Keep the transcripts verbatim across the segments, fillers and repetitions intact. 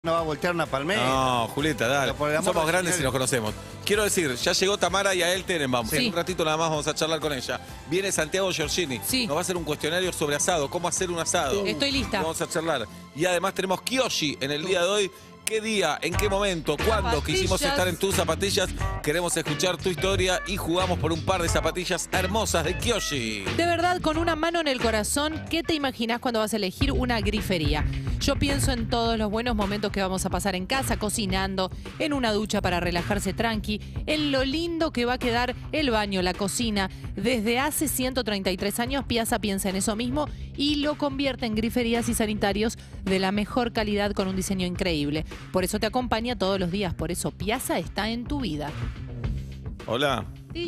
No va a voltear una palmera. No, Julieta, dale. Somos grandes y nos conocemos. Quiero decir, ya llegó Tamara y a él Tenenbaum. Sí. En un ratito nada más vamos a charlar con ella. Viene Santiago Giorgini. Sí. Nos va a hacer un cuestionario sobre asado, cómo hacer un asado. Estoy lista. Vamos a charlar. Y además tenemos Kyoshi en el día de hoy. ¿Qué día, en qué momento, cuándo quisimos estar en tus zapatillas? Queremos escuchar tu historia y jugamos por un par de zapatillas hermosas de Kyoshi. De verdad, con una mano en el corazón, ¿qué te imaginás cuando vas a elegir una grifería? Yo pienso en todos los buenos momentos que vamos a pasar en casa, cocinando, en una ducha para relajarse tranqui, en lo lindo que va a quedar el baño, la cocina. Desde hace ciento treinta y tres años, Piazza piensa en eso mismo y lo convierte en griferías y sanitarios de la mejor calidad con un diseño increíble. Por eso te acompaña todos los días, por eso Piazza está en tu vida. Hola.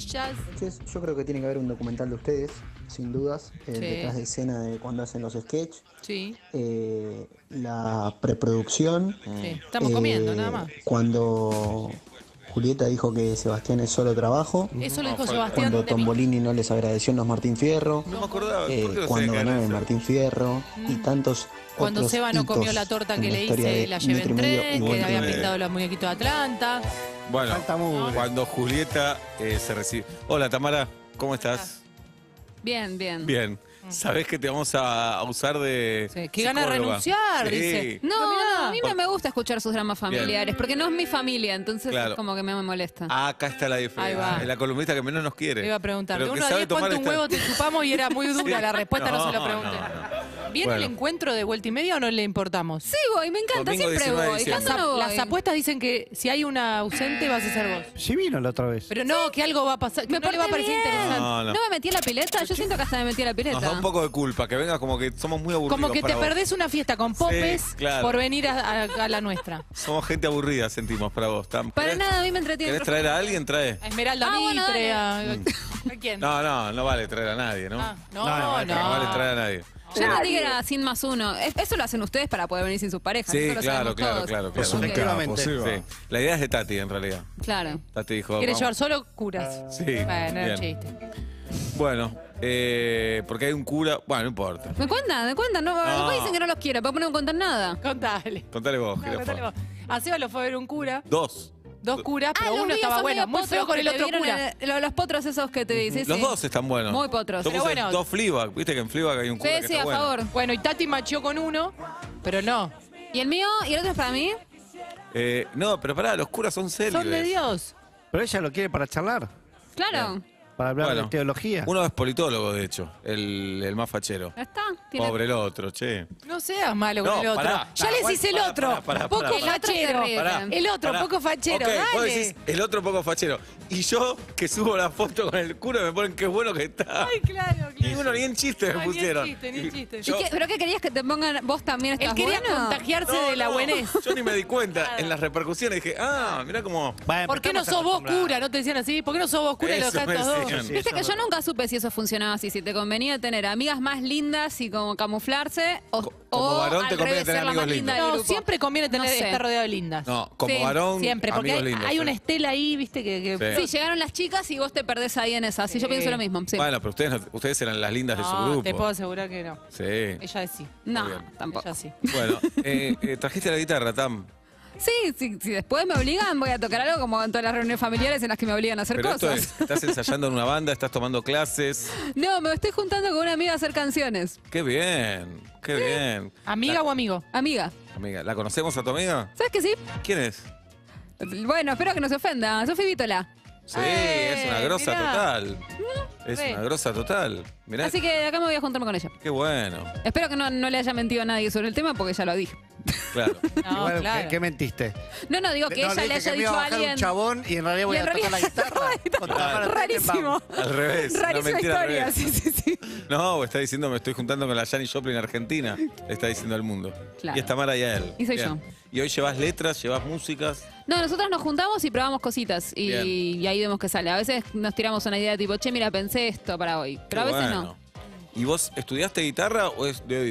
Yo creo que tiene que haber un documental de ustedes, sin dudas, eh, sí. Detrás de escena de cuando hacen los sketches. Sí. Eh, la preproducción. Sí. Estamos eh, comiendo, nada más. Cuando Julieta dijo que Sebastián es solo trabajo. Eso lo dijo Sebastián. Cuando Tombolini no les agradeció en los Martín Fierro. No me acordaba. Eh, cuando ganaron el Martín Fierro. Mm. Y tantos Cuando otros Seba no comió la torta que le hice, la llevé en tren, que había pintado los muñequitos de Atlanta. Bueno, cuando Julieta eh, se recibe... Hola, Tamara, ¿cómo estás? Bien, bien. Bien. ¿Sabés que te vamos a, a usar de sí, que gana de renunciar, sí. dice. No, no, a mí no me gusta escuchar sus dramas familiares, bien. Porque no es mi familia, entonces claro. Es como que me molesta. Ah, acá está la diferencia. Es la columnista que menos nos quiere. Te iba a preguntar, de uno a diez, ¿cuánto un huevo te chupamos? Y era muy dura, sí. La respuesta no, no se lo pregunté. No, no. ¿Viene bueno. El encuentro de vuelta y media o no le importamos? Sí, voy, me encanta, Domingo siempre voy. Las, no voy. Las apuestas dicen que si hay una ausente vas a ser vos. Sí vino la otra vez. Pero no, sí. Que algo va a pasar, que me no le va a parecer bien. Interesante. No, no. ¿No me metí en la pileta? Yo siento que hasta me metí en la pileta. Nos da un poco de culpa, que vengas como que somos muy aburridos. Como que te vos. Perdés una fiesta con popes sí, claro. Por venir a, a, a la nuestra. Somos gente aburrida, sentimos, para vos. Para ¿Querés, nada, a mí me entretiene. ¿Querés traer a alguien? Trae. A Esmeralda ah, Mitre, bueno, a... ¿A quién? No, no, no vale traer a nadie, ¿no? Ah, no, no, no, no. No vale traer a nadie. Yo no dije que era sin más uno. Eso lo hacen ustedes para poder venir sin sus parejas. Sí, eso lo claro, claro, claro, claro. Efectivamente. Sí. La idea es de Tati, en realidad. Claro. Tati dijo... ¿Quieres llevar solo curas? Sí. Bueno, era chiste. Bueno, eh, porque hay un cura... Bueno, no importa. ¿Me cuentan? ¿Me cuentan? No, no. Después dicen que no los quiero, pero no me contan nada. Contale. Contale vos, no, contale vos. A Seba lo fue a ver un cura. Dos. Dos curas, pero ah, uno estaba bueno. Muy feo con el otro cura. El, los potros esos que te dicen. Los sí. dos están buenos. Muy potros. Pero bueno. Dos Fleabag. Viste que en Fleabag hay un cura sí, que sí, está a bueno. favor. Bueno, y Tati macheó con uno, pero no. ¿Y el mío? ¿Y el otro es para mí? Eh, no, pero pará, los curas son célibes. Son de Dios. Pero ella lo quiere para charlar. Claro. Bien. Para hablar bueno, de teología. Uno es politólogo, de hecho, el, el más fachero. ¿Está? Pobre el otro, che. No seas malo con no, el otro. Pará, ya les hice el otro. Pará, pará, poco pará, fachero. Pará, el otro, pará. Poco fachero. Okay, dale. Vos decís, el otro poco fachero. Y yo, que subo la foto con el cura, me ponen qué bueno que está. Ay, claro, claro. Ni uno, ni en chiste me Ay, pusieron. Ni en chiste, ni en chiste. Yo, qué, ¿Pero qué querías que te pongan vos también? Él quería bueno? contagiarse no, de la no, buenez. Yo ni me di cuenta. En las repercusiones dije, ah, mirá cómo... Bueno, ¿por qué no sos vos cura? ¿No te decían así? ¿Por qué no sos vos cura y los cantos dos? Sí, Viste que no. Yo nunca supe si eso funcionaba así, si te convenía tener amigas más lindas y como camuflarse o, como o varón te conviene tener amigos lindos. No, siempre conviene tener, no sé. Estar rodeado de lindas. No, como sí, varón, siempre, porque hay, lindos, hay sí. Una estela ahí, viste, que... que... Sí. sí, llegaron las chicas y vos te perdés ahí en esa. Sí, yo pienso lo mismo. Sí. Bueno, pero ustedes, ustedes eran las lindas no, de su grupo. Te puedo asegurar que no. Sí. Ella es sí. No, tampoco. Ella sí. Bueno, eh, eh, trajiste la guitarra, Tam. Sí, sí, si después me obligan, voy a tocar algo como en todas las reuniones familiares en las que me obligan a hacer pero cosas. Esto es, ¿estás ensayando en una banda? ¿Estás tomando clases? No, me estoy juntando con una amiga a hacer canciones. ¡Qué bien! ¡Qué sí. bien! ¿Amiga la, o amigo? Amiga. Amiga. ¿La conocemos a tu amiga? ¿Sabes que sí? ¿Quién es? Bueno, espero que no se ofenda. Sofi Vítola. Sí, eh, es una grosa mirá. total. ¿No? Es sí. una grosa total. Mirá. Así que acá me voy a juntarme con ella. Qué bueno. Espero que no, no le haya mentido a nadie sobre el tema porque ya lo dije. Claro. No, bueno, claro. ¿qué, ¿qué mentiste? No, no, digo que no, ella le haya dicho a alguien. Un chabón y en realidad voy a tocar la guitarra. Claro. Rarísimo. Al revés. Rarísima historia, sí, sí, sí. No, está diciendo me estoy juntando con la Janis Joplin argentina. Está diciendo al mundo. Claro. Y está Tamara y a él. Y soy bien. yo. Y hoy llevas letras, llevas músicas. No, nosotros nos juntamos y probamos cositas y, y ahí vemos que sale. A veces nos tiramos una idea tipo, che, mira, pensé esto para hoy. Pero Qué a veces bueno. no. ¿Y vos estudiaste guitarra o es de oído?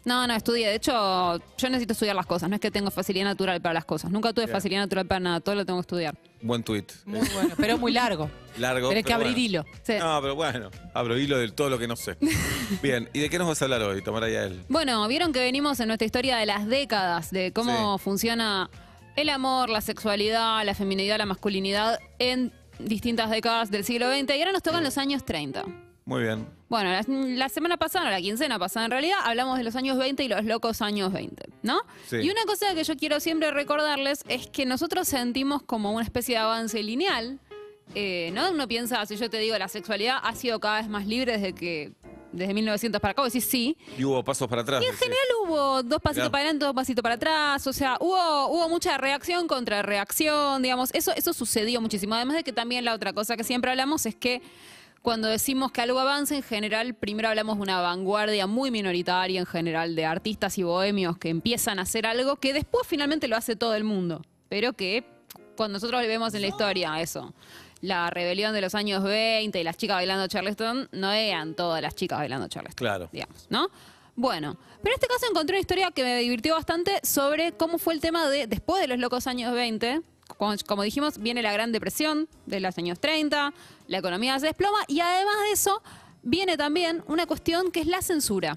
No, no, estudié. De hecho, yo necesito estudiar las cosas. No es que tengo facilidad natural para las cosas. Nunca tuve Bien. facilidad natural para nada. Todo lo tengo que estudiar. Buen tuit. Muy bueno, pero muy largo. Largo. Tenés que pero abrir bueno. hilo. Sí. No, pero bueno, abro hilo de todo lo que no sé. Bien, ¿y de qué nos vas a hablar hoy, Tamara Yael? Bueno, vieron que venimos en nuestra historia de las décadas, de cómo Sí. funciona el amor, la sexualidad, la feminidad, la masculinidad en distintas décadas del siglo veinte. Y ahora nos tocan los años treinta. Muy bien. Bueno, la, la semana pasada, la quincena pasada en realidad, hablamos de los años veinte y los locos años veinte, ¿no? Sí. Y una cosa que yo quiero siempre recordarles es que nosotros sentimos como una especie de avance lineal, eh, ¿no? Uno piensa, si yo te digo, la sexualidad ha sido cada vez más libre desde que desde mil novecientos para acá, vos decís sí. Y hubo pasos para atrás. Y en decís. general hubo dos pasitos Mirá. para adelante, dos pasitos para atrás, o sea, hubo, hubo mucha reacción contra reacción, digamos, eso, eso sucedió muchísimo. Además de que también la otra cosa que siempre hablamos es que cuando decimos que algo avanza, en general, primero hablamos de una vanguardia muy minoritaria, en general, de artistas y bohemios que empiezan a hacer algo que después finalmente lo hace todo el mundo, pero que cuando nosotros vemos en la historia eso, la rebelión de los años veinte y las chicas bailando Charleston, no eran todas las chicas bailando Charleston. Claro. Digamos, ¿no? Bueno, pero en este caso encontré una historia que me divirtió bastante sobre cómo fue el tema de, después de los locos años veinte, como, como dijimos, viene la Gran Depresión de los años treinta, la economía se desploma y además de eso viene también una cuestión que es la censura,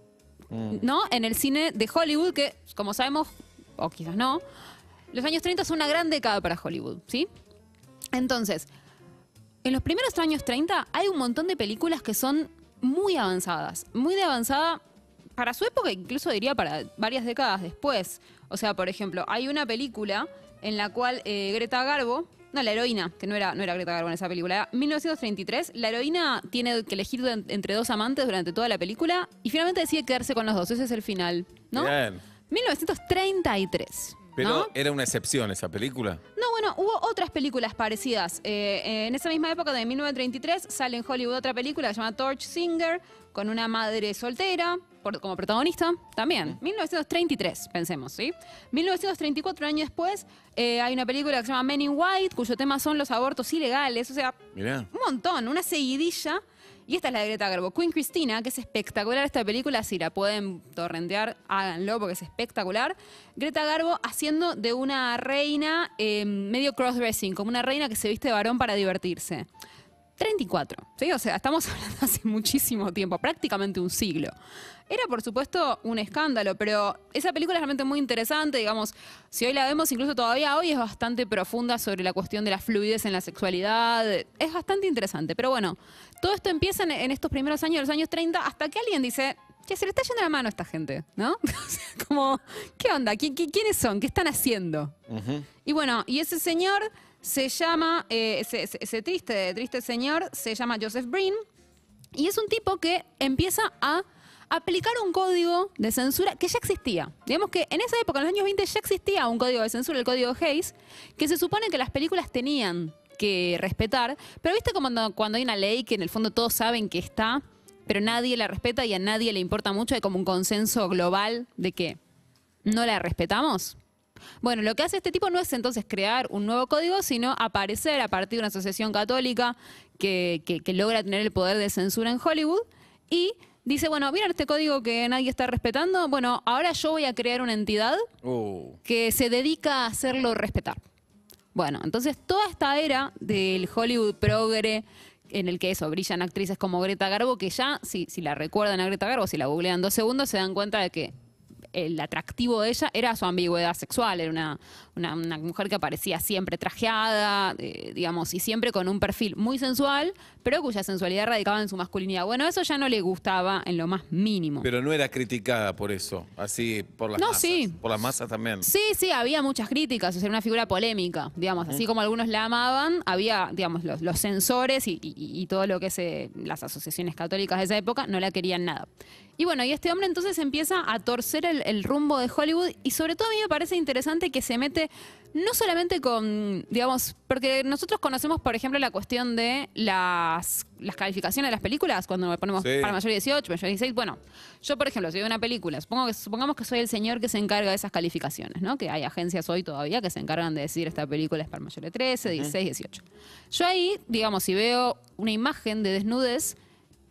Mm. ¿no? En el cine de Hollywood, que como sabemos, o quizás no, los años treinta son una gran década para Hollywood, ¿sí? Entonces, en los primeros años treinta hay un montón de películas que son muy avanzadas, muy de avanzada para su época, incluso diría para varias décadas después. O sea, por ejemplo, hay una película en la cual eh, Greta Garbo, no, la heroína, que no era, no era Greta Garbo en esa película, era mil novecientos treinta y tres, la heroína tiene que elegir de- entre dos amantes durante toda la película y finalmente decide quedarse con los dos, ese es el final, ¿no? Bien. mil novecientos treinta y tres. Pero ¿no? era una excepción esa película. No, bueno, hubo otras películas parecidas. Eh, eh, en esa misma época de mil novecientos treinta y tres sale en Hollywood otra película que se llama Torch Singer, con una madre soltera por- como protagonista. También, mil novecientos treinta y tres, pensemos, ¿sí? mil novecientos treinta y cuatro, un año después, eh, hay una película que se llama Men in White, cuyo tema son los abortos ilegales. O sea, Mirá. un montón, una seguidilla. Y esta es la de Greta Garbo. Queen Christina, que es espectacular esta película. Si la pueden torrentear, háganlo porque es espectacular. Greta Garbo haciendo de una reina eh, medio crossdressing, como una reina que se viste de varón para divertirse. treinta y cuatro, ¿sí? O sea, estamos hablando hace muchísimo tiempo, prácticamente un siglo. Era, por supuesto, un escándalo, pero esa película es realmente muy interesante, digamos, si hoy la vemos, incluso todavía hoy, es bastante profunda sobre la cuestión de la fluidez en la sexualidad, es bastante interesante. Pero bueno, todo esto empieza en, en estos primeros años, los años treinta, hasta que alguien dice, che, se le está yendo la mano a esta gente, ¿no? O sea, como, ¿qué onda? ¿Qui- qui- ¿Quiénes son? ¿Qué están haciendo? Ujú. Y bueno, y ese señor se llama, eh, ese, ese- ese triste, triste señor se llama Joseph Breen y es un tipo que empieza a aplicar un código de censura que ya existía. Digamos que en esa época, en los años veinte, ya existía un código de censura, el código Hays, que se supone que las películas tenían que respetar, pero viste como cuando, cuando hay una ley que en el fondo todos saben que está, pero nadie la respeta y a nadie le importa mucho, hay como un consenso global de que no la respetamos. Bueno, lo que hace este tipo no es entonces crear un nuevo código, sino aparecer a partir de una asociación católica que, que- que logra tener el poder de censura en Hollywood y dice, bueno, ¿vieron este código que nadie está respetando? Bueno, ahora yo voy a crear una entidad Uh, que se dedica a hacerlo respetar. Bueno, entonces toda esta era del Hollywood progre, en el que eso, brillan actrices como Greta Garbo, que ya, si, si la recuerdan a Greta Garbo, si la googlean dos segundos, se dan cuenta de que el atractivo de ella era su ambigüedad sexual, era una, una, una mujer que aparecía siempre trajeada, eh, digamos, y siempre con un perfil muy sensual, pero cuya sensualidad radicaba en su masculinidad. Bueno, eso ya no le gustaba en lo más mínimo. pero no era criticada por eso, así por las No, masas. sí. Por las masas también. Sí, sí, había muchas críticas, o sea, era una figura polémica, digamos, así como algunos la amaban, había, digamos, los, los censores y, y- y todo lo que es eh, las asociaciones católicas de esa época no la querían nada. Y bueno, y este hombre entonces empieza a torcer el, el rumbo de Hollywood y sobre todo a mí me parece interesante que se mete no solamente con, digamos, porque nosotros conocemos, por ejemplo, la cuestión de las, las calificaciones de las películas, cuando ponemos Sí. para mayor de dieciocho, mayor de dieciséis. Bueno, yo, por ejemplo, si veo una película, supongo que, supongamos que soy el señor que se encarga de esas calificaciones, ¿no? Que hay agencias hoy todavía que se encargan de decir esta película es para mayor de trece, dieciséis, dieciocho. Yo ahí, digamos, si veo una imagen de desnudez,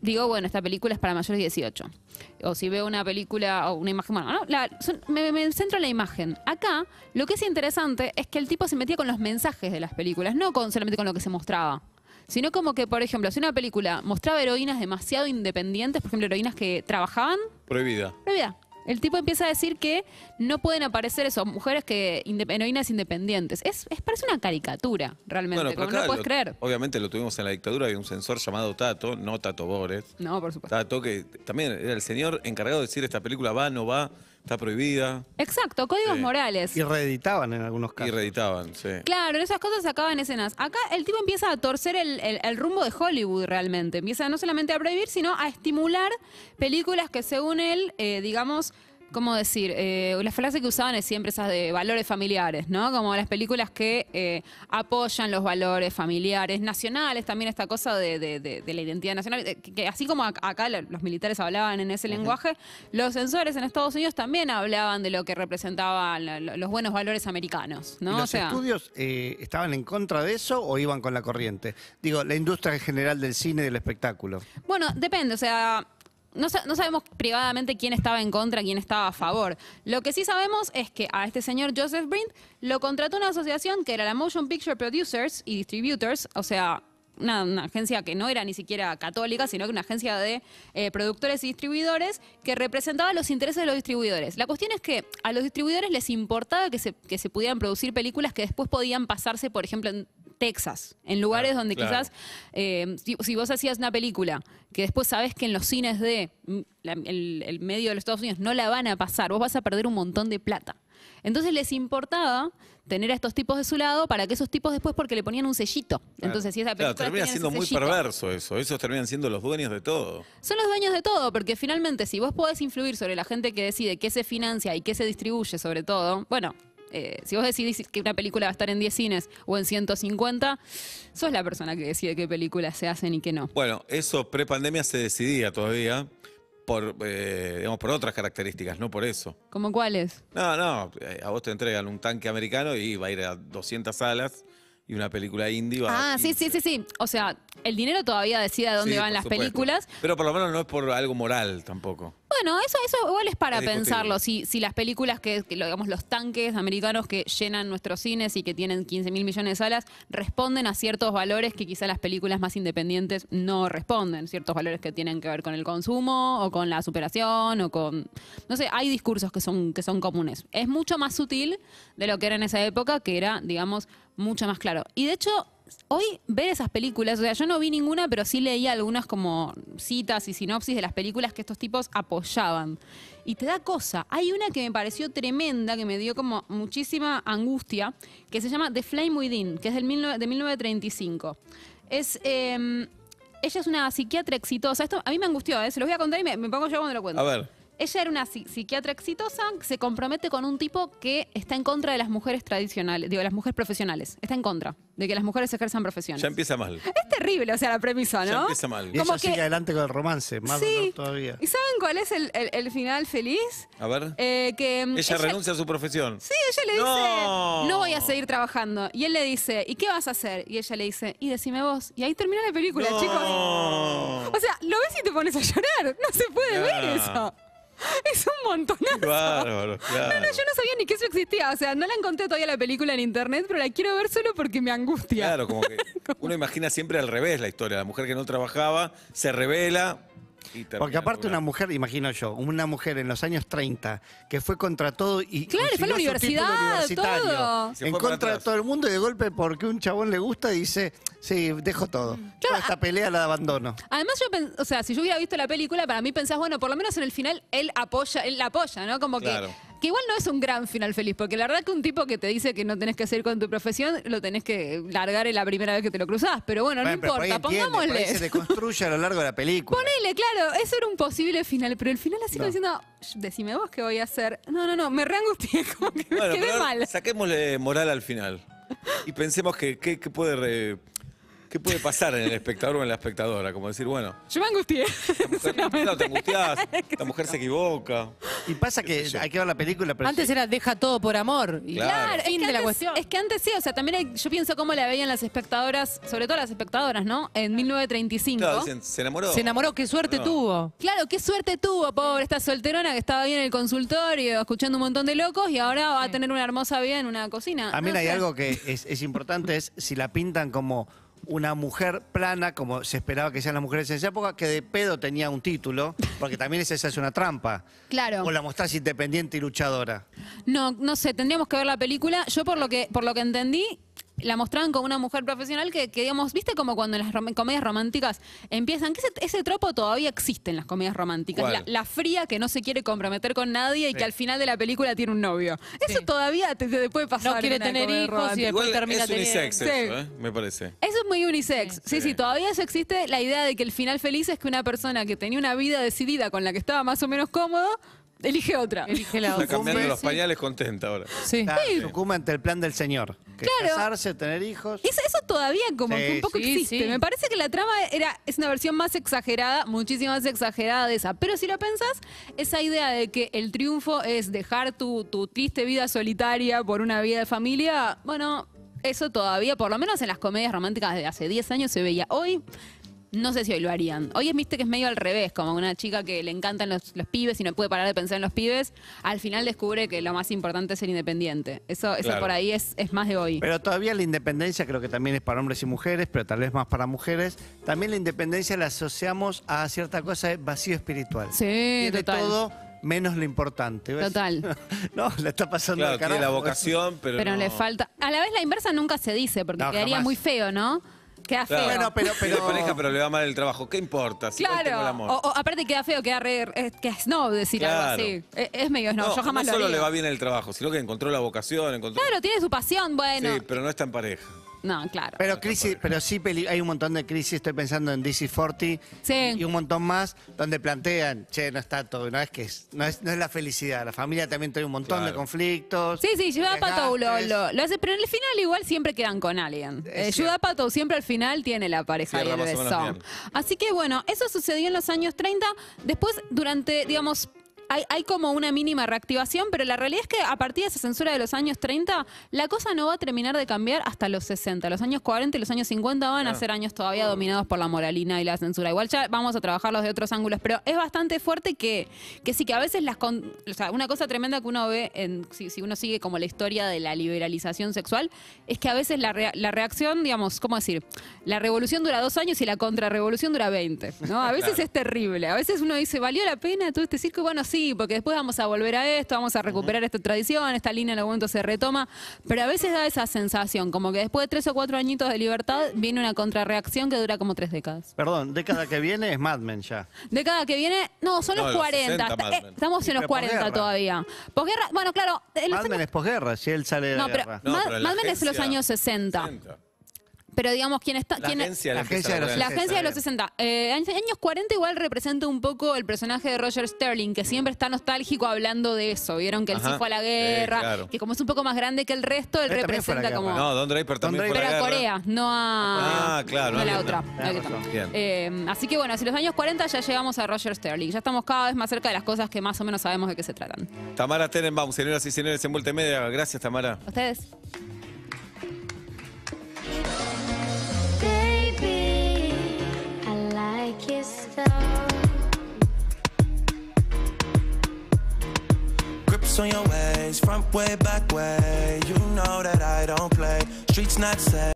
digo, bueno, esta película es para mayores de dieciocho. O si veo una película o una imagen, bueno, ¿no? la, son, me, me centro en la imagen. Acá, lo que es interesante es que el tipo se metía con los mensajes de las películas, no con, solamente con lo que se mostraba. Sino como que, por ejemplo, si una película mostraba heroínas demasiado independientes, por ejemplo, heroínas que trabajaban... Prohibida. Prohibida. El tipo empieza a decir que no pueden aparecer eso, mujeres que heroínas independientes. Es, es parece una caricatura, realmente, Bueno, como acá no puedes lo, creer. Obviamente lo tuvimos en la dictadura, había un censor llamado Tato, no Tato Bores. No, por supuesto. Tato, que también era el señor encargado de decir esta película va, no va, está prohibida. Exacto, códigos Sí. morales. Y reeditaban en algunos Y casos. reeditaban, sí. Claro, en esas cosas sacaban escenas. Acá el tipo empieza a torcer el, el- el rumbo de Hollywood realmente. Empieza no solamente a prohibir, sino a estimular películas que según él, eh, digamos... ¿Cómo decir? Eh, la frase que usaban es siempre esas de valores familiares, ¿no? Como las películas que eh, apoyan los valores familiares, nacionales, también esta cosa de, de- de- de la identidad nacional, de- que, que así como ac- acá lo- los militares hablaban en ese lenguaje, los censores en Estados Unidos también hablaban de lo que representaban la- la- los buenos valores americanos, ¿Y ¿no? los O sea, estudios eh, estaban en contra de eso o iban con la corriente? Digo, la industria en general del cine y del espectáculo. bueno, depende, o sea... No, sa- no sabemos privadamente quién estaba en contra, quién estaba a favor. Lo que sí sabemos es que a este señor Joseph Brin lo contrató una asociación que era la Motion Picture Producers y Distributors, o sea, una, una agencia que no era ni siquiera católica, sino que una agencia de eh, productores y distribuidores que representaba los intereses de los distribuidores. La cuestión es que a los distribuidores les importaba que se, que se pudieran producir películas que después podían pasarse, por ejemplo, en Texas, en lugares Claro, donde claro. quizás eh, si, si vos hacías una película que después sabés que en los cines de mm, la- el, el medio de los Estados Unidos no la van a pasar, vos vas a perder un montón de plata. Entonces les importaba tener a estos tipos de su lado para que esos tipos después, porque le ponían un sellito. Entonces, si esa Claro, película termina tenía siendo ese muy sellito, perverso eso. Esos terminan siendo los dueños de todo. son los dueños de todo, porque finalmente si vos podés influir sobre la gente que decide qué se financia y qué se distribuye sobre todo, bueno... Eh, si vos decidís que una película va a estar en diez cines o en ciento cincuenta, sos la persona que decide qué películas se hacen y qué no. Bueno, eso pre-pandemia se decidía todavía por, eh, digamos, por otras características, no por eso. ¿Cómo cuáles? No, no, eh, a vos te entregan un tanque americano y va a ir a doscientas salas y una película indie va a Ah, sí, sí, sí, sí. O sea, el dinero todavía decide a dónde Sí, van por las supuesto. películas. Pero por lo menos no es por algo moral tampoco. Bueno, eso, eso igual es para Es discutible. pensarlo. Si, si las películas que, que lo- digamos, los tanques americanos que llenan nuestros cines y que tienen quince mil millones de salas responden a ciertos valores que quizá las películas más independientes no responden. Ciertos valores que tienen que ver con el consumo o con la superación o con... No sé, hay discursos que son, que son comunes. Es mucho más sutil de lo que era en esa época, que era, digamos, mucho más claro. Y de hecho... Hoy ver esas películas, o sea, yo no vi ninguna, pero sí leí algunas como citas y sinopsis de las películas que estos tipos apoyaban. Y te da cosa. Hay una que me pareció tremenda, que me dio como muchísima angustia, que se llama The Flame Within, que es del mil nove- de mil novecientos treinta y cinco. Es... eh, ella es una psiquiatra exitosa. Esto a mí me angustió, ¿eh? Se los voy a contar y me, me pongo yo cuando lo cuento. A ver. Ella era una psi- psiquiatra exitosa, se compromete con un tipo que está en contra de las mujeres tradicionales, digo, las mujeres profesionales. Está en contra de que las mujeres ejerzan profesiones. Ya empieza mal. Es terrible, o sea, la premisa, Ya ¿no? empieza mal. Y Como ella que- sigue adelante con el romance, más Sí. dolor todavía. ¿Y saben cuál es el, el- el final feliz? A ver. Eh, que mm, ella, renuncia a su profesión. Sí, ella le dice, No. no voy a seguir trabajando. Y él le dice, ¿y qué vas a hacer? Y ella le dice, y decime vos. Y ahí termina la película, No. chicos. O sea, lo ves y te pones a llorar. No se puede Ya. ver eso. Es un montonazo. Qué bárbaro, claro. No, no, yo no sabía ni que eso existía. O sea, no la encontré todavía la película en internet, pero la quiero ver solo porque me angustia. Claro, como que uno imagina siempre al revés la historia. La mujer que no trabajaba se revela y termina Porque aparte una laburando. mujer, imagino yo, una mujer en los años treinta que fue contra todo y Claro, fue a la consiguió su título universidad, universitario, todo. Se en fue para contra de atrás. todo el mundo y de golpe porque un chabón le gusta dice, sí, dejo todo. Toda esta pelea la abandono. Además, yo, pen- o sea, si yo hubiera visto la película, para mí pensás, bueno, por lo menos en el final él apoya, él la apoya, ¿no? Como Claro. que, que igual no es un gran final feliz, porque la verdad que un tipo que te dice que no tenés que seguir con tu profesión, lo tenés que largar en la primera vez que te lo cruzás. Pero bueno, Bueno, no pero por ahí importa, entiende, por ahí pongámosle. se deconstruye a lo largo de la película. Ponele, claro, eso era un posible final, pero el final así como diciendo, "Shh, decime vos qué voy a hacer. No, no, no, me reangustié, como que Bueno, me quedé pero mal. saquémosle moral al final. Y pensemos que, que- que puede re- ¿Qué puede pasar en el espectador o en la espectadora? Como decir, bueno, Yo me angustié. esta mujer, claro, te angustiás, esta mujer se equivoca. Y pasa que hay que ver la película, pero Antes sí. era deja todo por amor. Y Claro. fin es que de la antes, cuestión. es que antes sí, o sea, también hay- yo pienso cómo la veían las espectadoras, sobre todo las espectadoras, ¿no? En mil novecientos treinta y cinco. Claro, dicen, se enamoró. Se enamoró, qué suerte No. tuvo. Claro, qué suerte tuvo, pobre, esta solterona que estaba bien en el consultorio, escuchando un montón de locos y ahora va a tener una hermosa vida en una cocina. También No hay sé. algo que es, es importante, es si la pintan como una mujer plana, como se esperaba que sean las mujeres en esa época, que de pedo tenía un título, porque también esa es una trampa. Claro. O la mostrás independiente y luchadora. No, no sé, tendríamos que ver la película. Yo por lo que, por lo que entendí, la mostraban como una mujer profesional que, que digamos, viste como cuando en las rom- comedias románticas empiezan, que ese, ese tropo todavía existe en las comedias románticas. ¿Cuál? La, la fría que no se quiere comprometer con nadie y Sí. que al final de la película tiene un novio. Eso Sí. todavía te, te puede pasar. No quiere en una tener comedia hijos y romántica. después Igual termina es unisex teniendo. eso, ¿eh? Me parece. Eso es muy unisex. Sí, sí, Sí. todavía eso existe. La idea de que el final feliz es que una persona que tenía una vida decidida con la que estaba más o menos cómodo, elige otra. Elige la Está otra. cambiando Sí, los sí. pañales contenta ahora. Sí. Está, sucumbe ante el plan del señor, que Claro. es casarse, tener hijos. Eso, eso todavía como Sí, que un poco sí, existe. sí. Me parece que la trama era, es una versión más exagerada, muchísimo más exagerada de esa. Pero si lo pensás, esa idea de que el triunfo es dejar tu, tu triste vida solitaria por una vida de familia, bueno, eso todavía, por lo menos en las comedias románticas de hace diez años se veía. Hoy, no sé si hoy lo harían. Hoy es, viste, que es medio al revés, como una chica que le encantan los, los pibes y no puede parar de pensar en los pibes, al final descubre que lo más importante es ser independiente. Eso, eso Claro. por ahí es, es más de hoy. Pero todavía la independencia creo que también es para hombres y mujeres, pero tal vez más para mujeres. También la independencia la asociamos a cierta cosa de vacío espiritual. Sí, Tiene total. todo menos lo importante. ¿ves? Total. No, le está pasando Claro, al tiene carajo. la vocación, pero, Pero no. le falta. A la vez la inversa nunca se dice, porque No, quedaría jamás. muy feo, ¿no? Queda Claro. feo. Bueno, pero, Tiene pero... pareja, pero le va mal el trabajo. ¿Qué importa? Si igual tengo el Claro. amor. O, o aparte queda feo, queda re, es, que es snob decir Claro. algo así. Es, es medio snob. No, Yo jamás no lo solo haría. le va bien el trabajo, sino que encontró la vocación, encontró... Claro, tiene su pasión, bueno. Sí, pero no está en pareja. No, claro. Pero crisis, pero sí peli- hay un montón de crisis, estoy pensando en D C cuarenta Sí. y un montón más donde plantean, che, no está todo, no es que es, no es, no es la felicidad, la familia también tiene un montón Claro. de conflictos. Sí, sí, Judd Apatow lo, desgastes. lo, lo hace, pero en el final igual siempre quedan con alguien. Es Eh, Judd cierto. Apatow siempre al final tiene la pareja y Cierra el más o menos besón. bien. Así que bueno, eso sucedió en los años treinta. Después, durante, digamos, hay, hay como una mínima reactivación, pero la realidad es que a partir de esa censura de los años treinta, la cosa no va a terminar de cambiar hasta los sesenta. Los años cuarenta y los años cincuenta van a Ah. ser años todavía dominados por la moralina y la censura. Igual ya vamos a trabajarlos de otros ángulos, pero es bastante fuerte que, que sí, que a veces las... con- o sea, una cosa tremenda que uno ve, en, si, si uno sigue como la historia de la liberalización sexual, es que a veces la, rea- la reacción, digamos, ¿cómo decir? La revolución dura dos años y la contrarrevolución dura veinte, ¿no? A veces Claro. es terrible. A veces uno dice, ¿valió la pena todo este circo? Bueno, sí, porque después vamos a volver a esto, vamos a recuperar esta tradición, esta línea en algún momento se retoma, pero a veces da esa sensación, como que después de tres o cuatro añitos de libertad viene una contrarreacción que dura como tres décadas. Perdón, década que viene es Mad Men ya. Década que viene, no, son No, los los cuarenta. sesenta Está- Mad eh, Men. estamos Sí, en los pero cuarenta posguerra. todavía. Posguerra, bueno, claro, en los Mad Men años- es posguerra, si él sale de No, la pero guerra. No, Mad, pero la Mad Men es de los agencia- años sesenta. sesenta. Pero digamos, ¿quién está? La quién es- agencia, La le empieza agencia de los a La poner- agencia de los bien. sesenta. Eh, años años cuarenta igual representa un poco el personaje de Roger Sterling, que siempre está nostálgico hablando de eso. Vieron que él sí Ajá. fue a la Sí, guerra, claro. que como es un poco más grande que el resto, él Él también fue a la representa guerra. como... No, Don Draper también Don fue a Pero la a guerra. Corea, no a... Ah, claro, no a la no, otra. no, no a la tenés otra. razón. Bien. Eh, así que bueno, si los años cuarenta ya llegamos a Roger Sterling. Ya estamos cada vez más cerca de las cosas que más o menos sabemos de qué se tratan. Tamara Tenenbaum, señoras y señores, en Vuelta y Media. Gracias, Tamara. ¿Ustedes? Baby, I like your style. Grips on your ways, front way, back way. You know that I don't play. Streets not safe.